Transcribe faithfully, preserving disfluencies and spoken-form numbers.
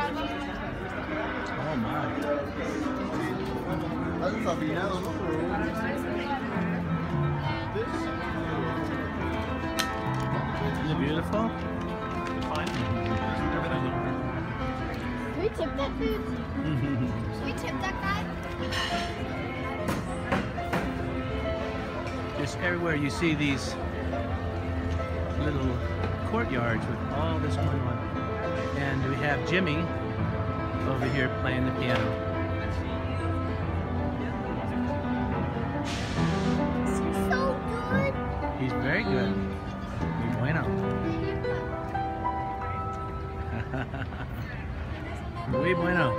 Oh my. Isn't it beautiful? Can we tip that food? Can we tip that guy? Just everywhere you see these little courtyards with all this going on. And we have Jimmy over here playing the piano. He's so good. He's very good. Muy bueno. Muy bueno.